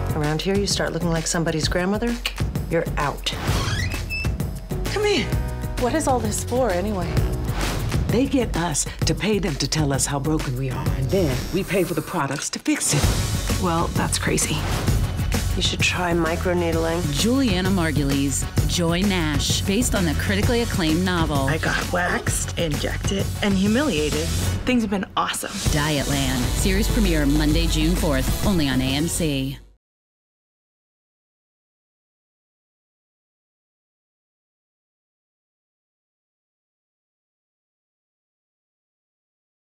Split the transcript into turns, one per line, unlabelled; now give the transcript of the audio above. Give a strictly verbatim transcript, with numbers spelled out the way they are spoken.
Around here, you start looking like somebody's grandmother, you're out.
Come here.
What is all this for, anyway?
They get us to pay them to tell us how broken we are, and then we pay for the products to fix it.
Well, that's crazy.
You should try microneedling.
Julianna Margulies, Joy Nash, based on the critically acclaimed novel.
I got waxed, injected, and humiliated. Things have been awesome.
Dietland. Series premiere Monday, June fourth, only on A M C.